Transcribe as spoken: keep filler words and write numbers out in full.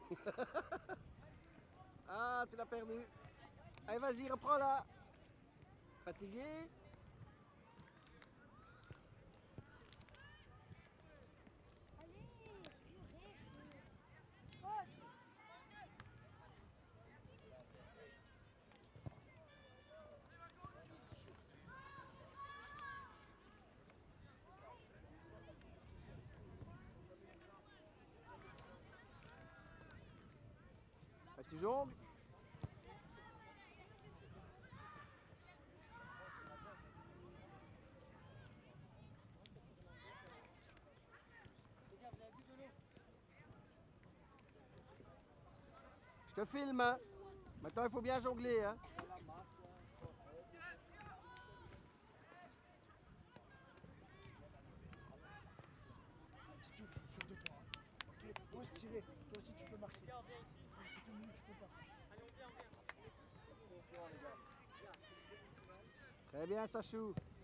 Ah, tu l'as perdu. Allez, vas-y, reprends-la. Fatigué? Allez, purée, coach. Ah, tu jongles? Je te filme, hein. Maintenant, il faut bien jongler, hein. C'est tout, sur deux toi. Ok, ose tirer. Toi aussi tu peux marquer. Regarde, viens ici. Parce que tout le monde tu peux pas. Allez, on vient, on vient. Très bien, Sachou.